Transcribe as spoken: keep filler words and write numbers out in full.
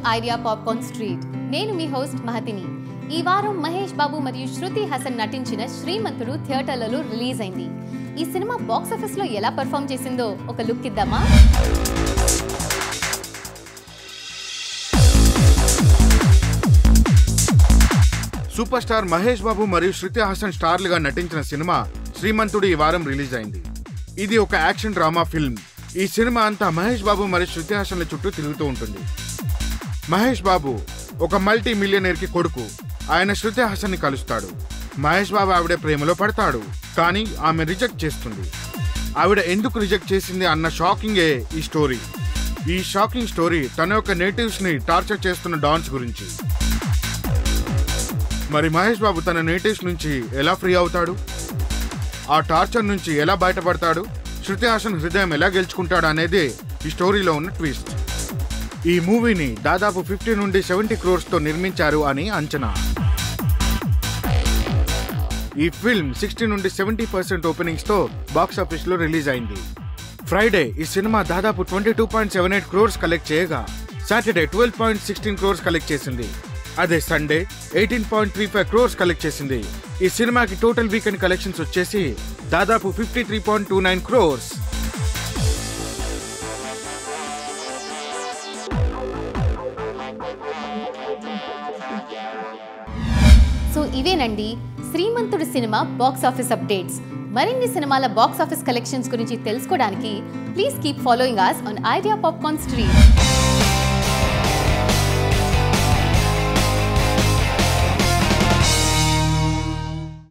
Idea popcorn street. నేను మీ host మహతిని. ఈ వారం మహేష్ బాబు మరియు శృతి హాసన్ నటించిన శ్రీమంతుడు థియేటర్లలో రిలీజ్ అయింది. ఈ సినిమా బాక్స్ ఆఫీస్ లో ఎలా పర్ఫామ్ చేసిందో ఒక లుక్ ఇద్దామా? సూపర్ స్టార్ మహేష్ బాబు మరియు శృతి హాసన్ స్టార్లుగా నటించిన సినిమా శ్రీమంతుడు ఈ వారం రిలీజ్ అయింది. ఇది ఒక యాక్షన్ డ్రామా ఫిల్మ్. ఈ సినిమా అంతా మహేష్ బాబు మరియు శృతి హాసన్ల చుట్టూ తిరుగుతూ ఉంటుంది. మహేష్ బాబు ఒక మల్టీ మిలియనర్ కి కొడుకు. ఆయన శృతి హాసన్ ని కలుస్తాడు. మహేష్ బాబు ఆవిడ ప్రేమలో పడతాడు, కానీ ఆమె రిజెక్ట్ చేస్తుంది. ఆవిడ ఎందుకు రిజెక్ట్ చేసింది అన్న షాకింగే ఈ స్టోరీ. ఈ షాకింగ్ స్టోరీ తన యొక్క నేటివ్స్ ని టార్చర్ చేస్తున్న డాన్స్ గురించి. మరి మహేష్ బాబు తన నేటివ్స్ నుంచి ఎలా ఫ్రీ అవుతాడు, ఆ టార్చర్ నుంచి ఎలా బయటపడతాడు, శృతి హాసన్ హృదయం ఎలా గెలుచుకుంటాడు అనేది ఈ స్టోరీలో ఉన్న ట్విస్ట్. ఈ మూవీని దాదాపు ఫిఫ్టీ నుండి సెవెంటీ క్రోర్స్ తో నిర్మించారు అని అంచనా. ఈ ఫిల్మ్ సిక్స్టీ నుండి సెవెంటీ పర్సెంట్ ఓపెనింగ్స్ తో బాక్స్ ఆఫీస్ లో రిలీజ్ అయింది. ఫ్రైడే ఈ సినిమా దాదాపు twenty two point seven eight crores collect చేయగా, Saturday twelve point sixteen crores collect చేసింది. అదే Sunday eighteen point three five crores collect చేసింది. ఈ సినిమాకి టోటల్ వీకెండ్ కలెక్షన్స్ వచ్చేసి దాదాపు fifty three point two nine crores. So ఇవేనండి Srimanthudu cinema box office updates. మరిన్ని సినిమాల బాక్స్ ఆఫీస్ కలెక్షన్స్ గురించి తెలుసుకోవడానికి please keep following us on idea popcorn street.